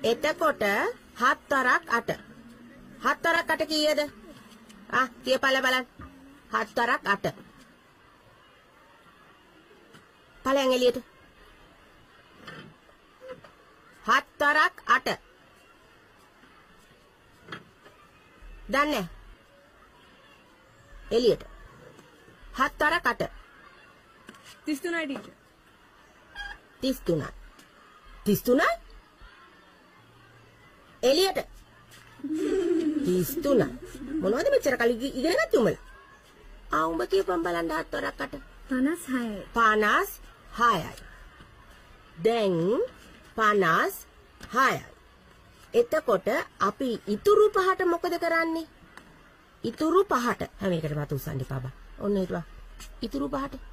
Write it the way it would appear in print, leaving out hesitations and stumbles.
එතකොට 4ක් 8. 4ක් 8 කීයද? කියපළ බලන්න. 4ක් 8. පළයන් එළියට. 4ක් 8. දන්නේ? එළියට. 4ක් 8. 33යි ටීචර්. 33යි. 33යි? එළියට. 33යි. මොනවද මෙච්චර කල් ඉගෙන ගත්තේ උඹලා? උඹ කියපන් බලන්න 4ක් 8. 56යි. 56යි. දැන් 56යි. එතකොට අපි ඉතුරු පහට මොකද කරන්නේ? ඉතුරු පහට හැම එකටම අත උස්සන්න එපා බා. ඔන්න හිටුවා. ඉතුරු පහට